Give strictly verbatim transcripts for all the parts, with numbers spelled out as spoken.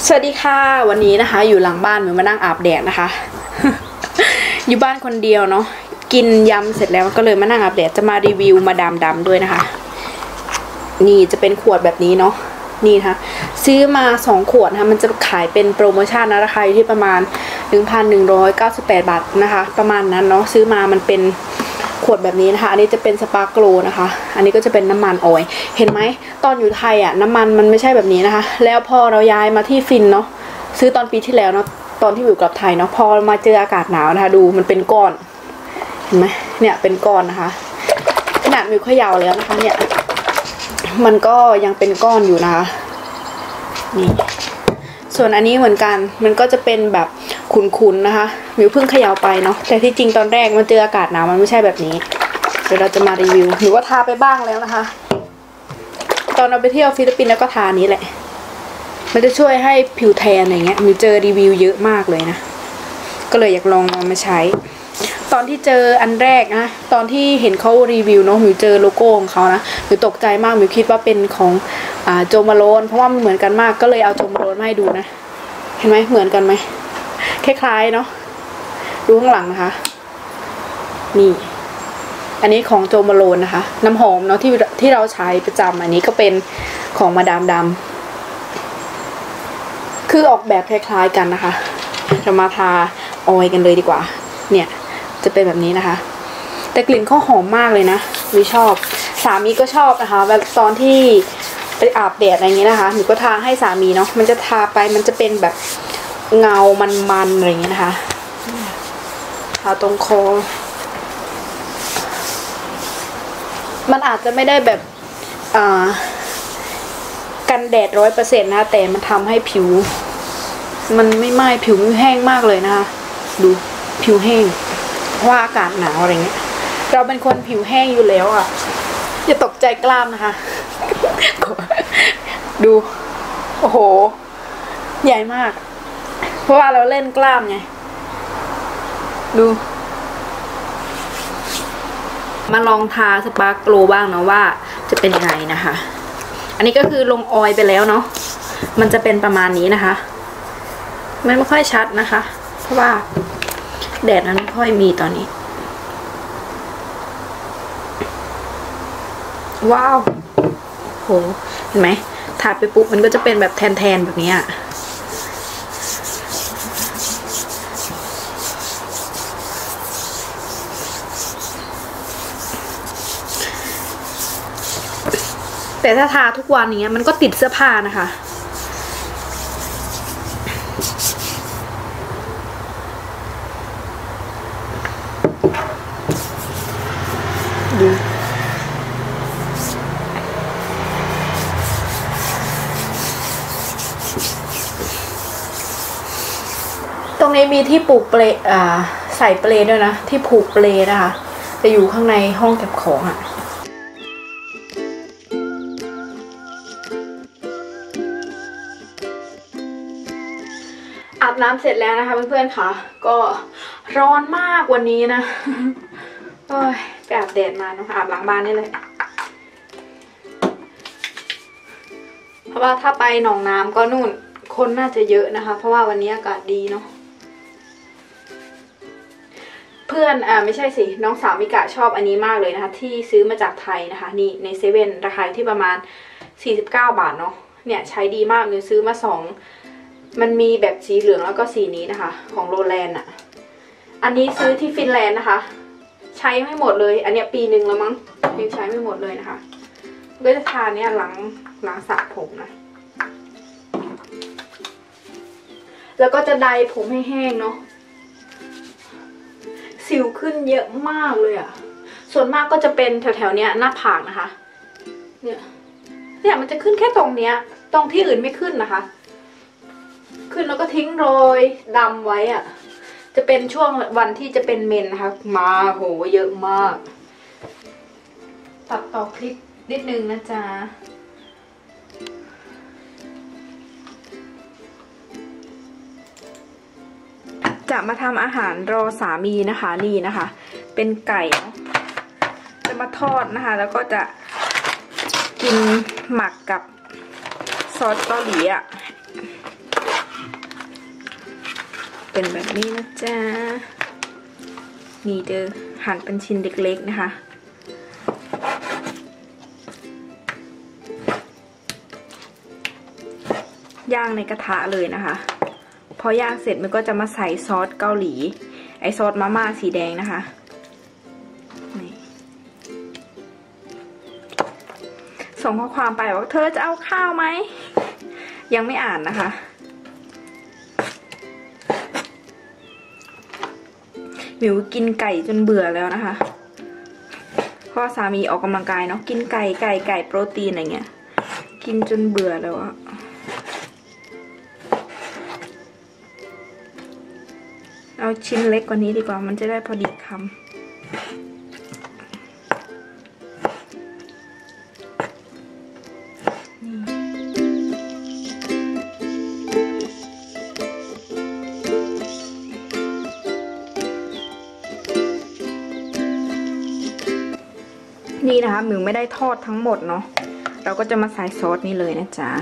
สวัสดีค่ะวันนี้นะคะอยู่หลังบ้านหนูมานั่งอาบแดดนะคะ อยู่บ้านคนเดียวเนาะกินยำเสร็จแล้วก็เลยมานั่งอาบแดดจะมารีวิวมาดามดำด้วยนะคะนี่จะเป็นขวดแบบนี้เนาะนี่นะคะซื้อมาสองขวดนะคะมันจะขายเป็นโปรโมชั่นนะราคาอยู่ที่ประมาณ หนึ่งพันหนึ่งร้อยเก้าสิบแปด บาทนะคะประมาณนั้นเนาะซื้อมามันเป็นขวดแบบนี้นะคะอันนี้จะเป็นสปาร์โกลนะคะอันนี้ก็จะเป็นน้ำมันออยล์เห็นไหมตอนอยู่ไทยอ่ะน้ำมันมันไม่ใช่แบบนี้นะคะแล้วพอเราย้ายมาที่ฟินเนาะซื้อตอนปีที่แล้วเนาะตอนที่อยู่กับไทยเนาะพอมาเจออากาศหนาวนะคะดูมันเป็นก้อนเห็นไหมเนี่ยเป็นก้อนนะคะขนาดมิวเขย่าแล้วนะคะเนี่ยมันก็ยังเป็นก้อนอยู่นะคะนี่ส่วนอันนี้เหมือนกันมันก็จะเป็นแบบขุ่นๆนะคะมิวเพิ่งเขย่าไปเนาะแต่ที่จริงตอนแรกมันเจออากาศหนาวมันไม่ใช่แบบนี้เดี๋ยวเราจะมารีวิวหรือว่าทาไปบ้างแล้วนะคะตอนเราไปเที่ยวฟิลิปปินส์แล้วก็ทานี้แหละมันจะช่วยให้ผิวแทนอะไรเงี้ยมิวเจอรีวิวเยอะมากเลยนะก็เลยอยากลองเอามาใช้ตอนที่เจออันแรกนะตอนที่เห็นเขารีวิวเนาะมิวเจอโลโก้ของเขานะมิวตกใจมากมิวคิดว่าเป็นของอ่าโจมาโลนเพราะว่ามันเหมือนกันมากก็เลยเอาโจมาโลนมาให้ดูนะเห็นไหมเหมือนกันไหมคล้ายๆเนาะดูข้างหลังนะคะนี่อันนี้ของโจมาโลนนะคะน้ำหอมเนาะที่ที่เราใช้ประจำอันนี้ก็เป็นของมาดามดำคือออกแบบคล้ายๆกันนะคะเรามาทาออยล์กันเลยดีกว่าเนี่ยจะเป็นแบบนี้นะคะแต่กลิ่นเขาหอมมากเลยนะมิวชอบสามีก็ชอบนะคะแบบตอนที่ไปอาบแดดอะไรอย่างนี้นะคะมิวก็ทาให้สามีเนาะมันจะทาไปมันจะเป็นแบบเงามันๆอะไรอย่างนี้นะคะทาตรงคอมันอาจจะไม่ได้แบบอ่ากันแดดร้อยเปอร์เซ็นต์นะแต่มันทำให้ผิวมันไม่ไหม้ผิวไม่แห้งมากเลยนะคะดูผิวแห้งเพราะว่าอากาศหนาวอะไรเงี้ยเราเป็นคนผิวแห้งอยู่แล้วอ่ะอย่าตกใจกล้ามนะคะ ดูโอ้โหใหญ่มากเพราะว่าเราเล่นกล้ามไงดูมาลองทาสปาร์โกลบ้างเนาะว่าจะเป็นยังไงนะคะอันนี้ก็คือลงออยล์ไปแล้วเนาะมันจะเป็นประมาณนี้นะคะมันไม่ค่อยชัดนะคะเพราะว่าแดดนั้นไม่ค่อยมีตอนนี้ว้าวโหเห็นไหมทาไปปุ๊บมันก็จะเป็นแบบแทนๆแบบนี้แต่ถ้าทาทุกวันอย่างเงี้ยมันก็ติดเสื้อผ้านะคะดูตรงนี้มีที่ผูกเปลอ่าใส่เปลด้วยนะที่ผูกเปลนะคะจะอยู่ข้างในห้องเก็บของอ่ะอาบน้ำเสร็จแล้วนะคะเพื่อนๆค่ะก็ร้อนมากวันนี้นะโอ้ยไปอาบแดดมาเนาะอาบหลังบ้านนี่เลยเพราะว่าถ้าไปหนองน้ำก็นู่นคนน่าจะเยอะนะคะเพราะว่าวันนี้อากาศดีเนาะเพื่อนอ่าไม่ใช่สิน้องสาวมิกะชอบอันนี้มากเลยนะคะที่ซื้อมาจากไทยนะคะนี่ในเซเว่นราคาที่ประมาณสี่สิบเก้าบาทเนาะเนี่ยใช้ดีมากมิวซื้อมาสองมันมีแบบสีเหลืองแล้วก็สีนี้นะคะของโรแลนด์อ่ะอันนี้ซื้อที่ฟินแลนด์นะคะใช้ไม่หมดเลยอันเนี้ยปีหนึ่งแล้วมั้งยังใช้ไม่หมดเลยนะคะก็จะทาเนี้ยหลังหลังสระผมนะแล้วก็จะไดผมให้แห้งเนาะสิวขึ้นเยอะมากเลยอ่ะส่วนมากก็จะเป็นแถวๆเนี้ยหน้าผากนะคะเนี่ยเนี่ยมันจะขึ้นแค่ตรงเนี้ยตรงที่อื่นไม่ขึ้นนะคะขึ้นแล้วก็ทิ้งรอยดำไว้อ่ะจะเป็นช่วงวันที่จะเป็นเมนนะคะมาโหเยอะมากตัดต่อคลิปนิดนึงนะจ๊ะจะมาทำอาหารรอสามีนะคะนี่นะคะเป็นไก่จะมาทอดนะคะแล้วก็จะกินหมักกับซอสเกาหลีอ่ะเป็นแบบนี้นะจ๊ะนี่เด้อหั่นเป็นชิ้นเล็กๆนะคะย่างในกระทะเลยนะคะพอย่างเสร็จมันก็จะมาใส่ซอสเกาหลีไอซอสมาม่าสีแดงนะคะนี่ส่งข้อความไปว่าเธอจะเอาข้าวไหมยังไม่อ่านนะคะมิวกินไก่จนเบื่อแล้วนะคะเพราะสามีออกกำลังกายเนาะกินไก่ไก่ไก่โปรตีนอะไรเงี้ยกินจนเบื่อแล้วอะเอาชิ้นเล็กกว่านี้ดีกว่ามันจะได้พอดีคำนี่นะคะหมิวไม่ได้ทอดทั้งหมดเนาะเราก็จะมาใส่ซอสนี่เลยนะจ๊ะ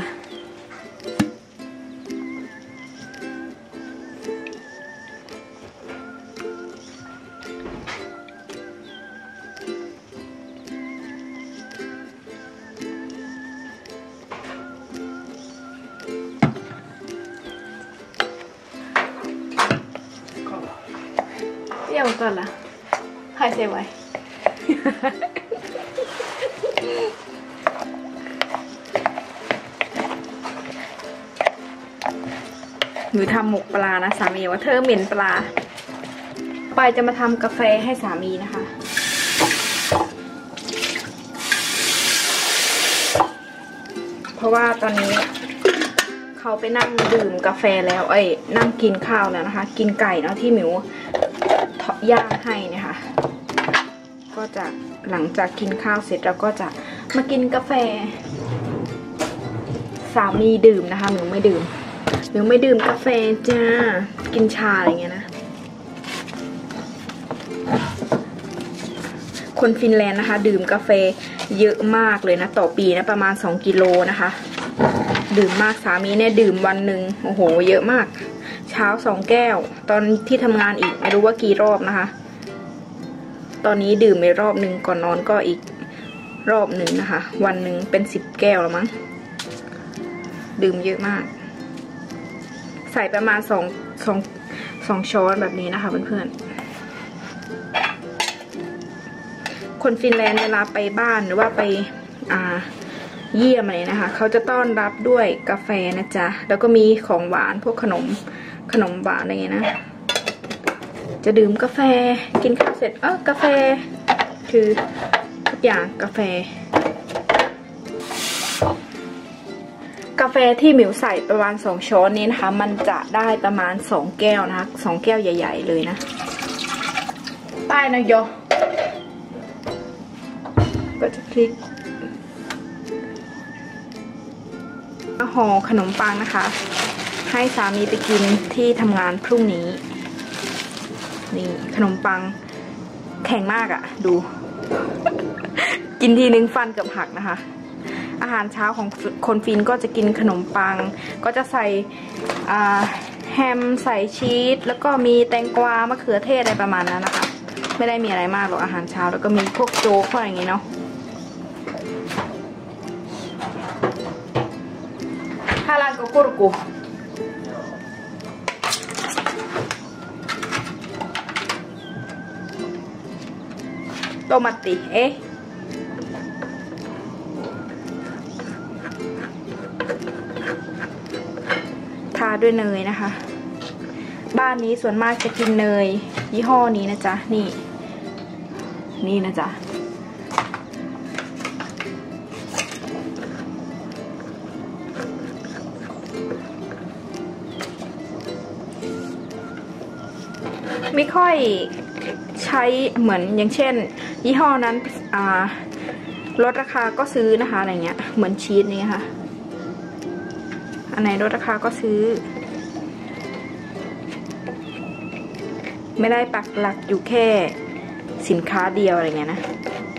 เดี๋ยวก่อนละหายใจไว้หนูทำหมกปลานะสามีว่าเธอเหม็นปลาปายจะมาทำกาแฟให้สามีนะคะเพราะว่าตอนนี้เขาไปนั่งดื่มกาแฟแล้วเอ้ยนั่งกินข้าวแล้วนะคะกินไก่เนาะที่หมิวย่างให้เนี่ยค่ะก็จะหลังจากกินข้าวเสร็จเราก็จะมากินกาแฟสามีดื่มนะคะหมิวไม่ดื่มหมิวไม่ดื่มกาแฟจ้ากินชาอะไรเงี้ยนะคนฟินแลนด์นะคะดื่มกาแฟเยอะมากเลยนะต่อปีนะประมาณสองกิโลนะคะดื่มมากสามีเนี่ยดื่มวันหนึ่งโอ้โหเยอะมากเช้าสองแก้วตอนที่ทำงานอีกไม่รู้ว่ากี่รอบนะคะตอนนี้ดื่มไปรอบหนึ่งก่อนนอนก็อีกรอบหนึ่งนะคะวันหนึ่งเป็นสิบแก้วแล้วมั้งดื่มเยอะมากใส่ประมาณสองสองสองช้อนแบบนี้นะคะเพื่อนๆคนฟินแลนด์เวลาไปบ้านหรือว่าไปอ่าเยี่ยมอะไรนะคะเขาจะต้อนรับด้วยกาแฟนะจ๊ะแล้วก็มีของหวานพวกขนมขนมหวานอะไรเงี้ยนะจะดื่มกาแฟกินข้าวเสร็จเออกาแฟคือทุกอย่างกาแฟกาแฟที่หมิวใส่ประมาณสองช้อนนี้นะคะมันจะได้ประมาณสองแก้วนะคะสองแก้วใหญ่ๆเลยนะใต้นะโยก็จะพลิกห่อขนมปังนะคะให้สามีไปกินที่ทำงานพรุ่งนี้นี่ขนมปังแข็งมากอะ่ะดูกินทีนึงฟันเกือบหักนะคะอาหารเช้าของคนฟินก็จะกินขนมปังก็จะใส่แฮมใส่ชีสแล้วก็มีแตงกวามะเขือเทศอะไรประมาณนั้นนะคะไม่ได้มีอะไรมากหรอกอาหารเช้าแล้วก็มีพวกโจ๊กพวกอะไรอย่างงี้เนาะฮาลาโกโกรุกุโตมาติเอ๊ะทาด้วยเนยนะคะบ้านนี้ส่วนมากจะกินเนยยี่ห้อนี้นะจ๊ะนี่นี่นะจ๊ะไม่ค่อยใช้เหมือนอย่างเช่นยี่ห้อนั้นอ่าลดราคาก็ซื้อนะคะอะไรเงี้ยเหมือนชีสนี่ค่ะอันไหนลดราคาก็ซื้อไม่ได้ปักหลักอยู่แค่สินค้าเดียวอะไรเงี้ยนะ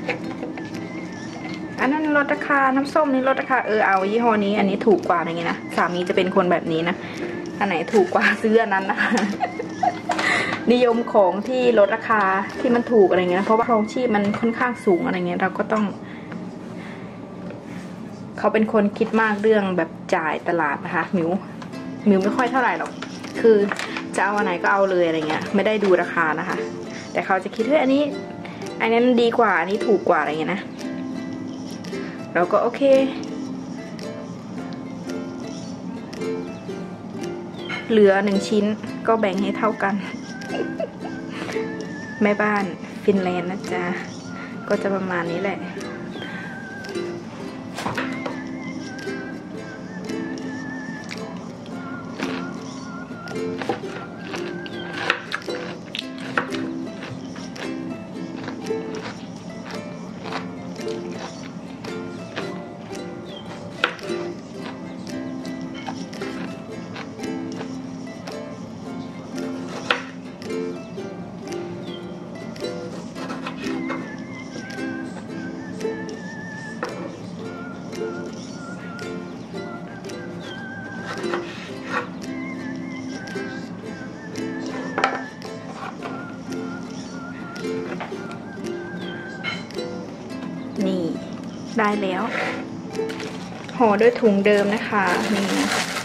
อันนั้นลดราคาน้ำส้มนี่ลดราคาเออเอายี่ห้อนี้อันนี้ถูกกว่าอะไรเงี้ยนะสามีจะเป็นคนแบบนี้นะอันไหนถูกกว่าซื้ออันนั้นนะคะนิยมของที่ลดราคาที่มันถูกอะไรเงี้ยเพราะว่าครองชีพมันค่อนข้างสูงอะไรเงี้ยเราก็ต้องเขาเป็นคนคิดมากเรื่องแบบจ่ายตลาดนะคะมิวมิวไม่ค่อยเท่าไหร่หรอกคือจะเอาอันไหนก็เอาเลยอะไรเงี้ยไม่ได้ดูราคานะคะแต่เขาจะคิดว่าอันนี้อันนี้มันดีกว่าอันนี้ถูกกว่าอะไรเงี้ยนะเราก็โอเคเหลือหนึ่งชิ้นก็แบ่งให้เท่ากันแม่บ้านฟินแลนด์นะจ๊ะก็จะประมาณนี้แหละนี่ได้แล้วห่อด้วยถุงเดิมนะคะนี่นะ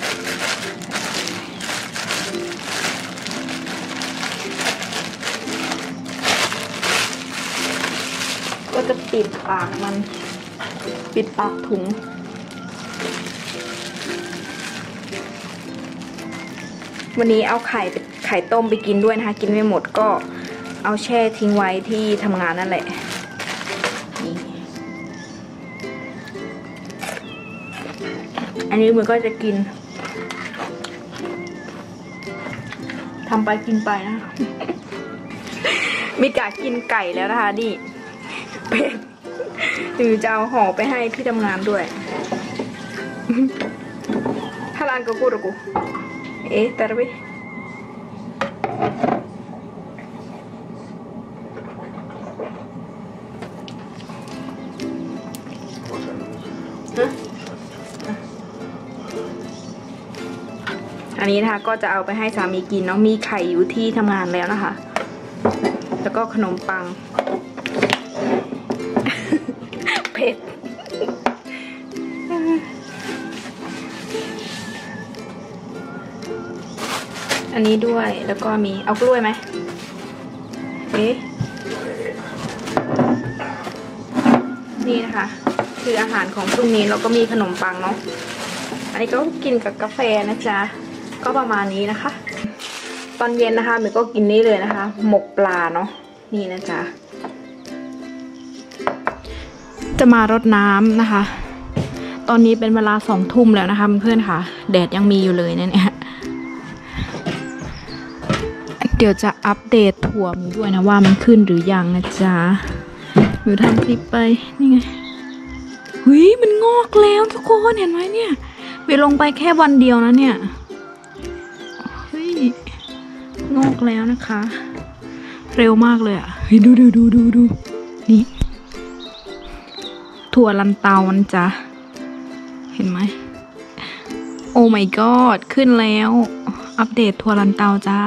ก็จะปิดปากมันปิดปากถุงวันนี้เอาไข่ไข่ต้มไปกินด้วยนะคะกินไม่หมดก็เอาแช่ทิ้งไว้ที่ทำงานนั่นแหละอันนี้มันก็จะกินทำไปกินไปนะ มีกะกินไก่แล้วนะคะนี่เป็ดหรือจะเอาห่อไปให้พี่ทำงานด้วย ถ้าร้านก็กูรกูเอ๊ะแต่ละวิอันนี้นะคะก็จะเอาไปให้สามีกินเนาะมีไข่อยู่ที่ทำงานแล้วนะคะแล้วก็ขนมปังเผ็ดอันนี้ด้วยแล้วก็มีเอากล้วยไหมเอ๊ะนี่นะคะคืออาหารของพรุ่งนี้เราก็มีขนมปังเนาะอันนี้ก็กินกับกาแฟนะจ๊ะก็ประมาณนี้นะคะตอนเย็นนะคะมิวก็กินนี่เลยนะคะหมกปลาเนาะนี่นะจ๊ะจะมารดน้ำนะคะตอนนี้เป็นเวลาสองทุ่มแล้วนะคะเพื่อนๆค่ะแดดยังมีอยู่เลยเนี่ยเดี๋ยวจะอัปเดตถั่วมิวด้วยนะว่ามันขึ้นหรือยังนะจ๊ะมิวทำคลิปไปนี่ไงเฮ้ยมันงอกแล้วทุกคนเห็นไหมเนี่ยมิวลงไปแค่วันเดียวนะเนี่ยเฮ้ยงอกแล้วนะคะเร็วมากเลยอ่ะเฮ้ยดูดูดูดูดูนี่ถั่วลันเตามันจ้ะเห็นไหมโอ้ my god ขึ้นแล้วอัปเดตถั่วลันเตาจ้า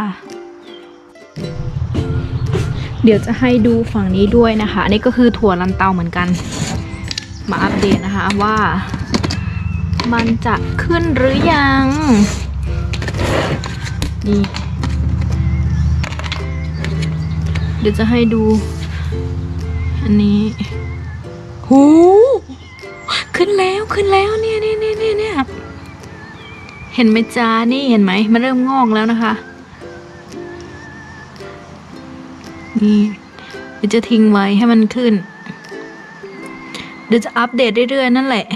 เดี๋ยวจะให้ดูฝั่งนี้ด้วยนะคะอันนี้ก็คือถั่วลันเตาเหมือนกันมาอัปเดตนะคะว่ามันจะขึ้นหรือยังนี่เดี๋ยวจะให้ดูอันนี้หูขึ้นแล้วขึ้นแล้วเนี่ยเนี่ยเนี่ยเนี่ยเนี่ยเห็นไหมจ้านี่เห็นไหมมันเริ่มงอกแล้วนะคะนี่เดี๋ยวจะทิ้งไว้ให้มันขึ้นเดี๋ยวจะอัปเดตเรื่อยๆนั่นแหละ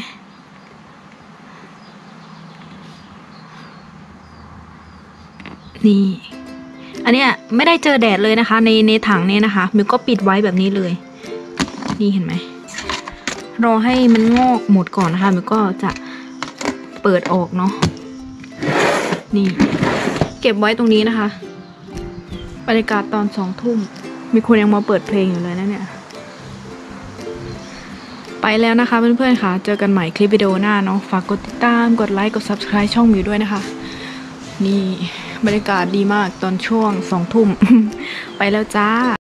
นี่อันเนี้ยไม่ได้เจอแดดเลยนะคะในในถังนี้นะคะมิวก็ปิดไว้แบบนี้เลยนี่เห็นไหมรอให้มันงอกหมดก่อนนะคะมิวก็จะเปิดออกเนาะนี่เก็บไว้ตรงนี้นะคะบรรยากาศตอนสองทุ่มมีคนยังมาเปิดเพลงอยู่เลยนะเนี่ยไปแล้วนะคะเพื่อนๆค่ะเจอกันใหม่คลิปวิดีโอหน้าเนาะฝากกดติดตามกดไลค์กด ซับสไครบ์ ช่องมิวด้วยนะคะนี่บรรยากาศดีมากตอนช่วงสองทุ่ม ไปแล้วจ้า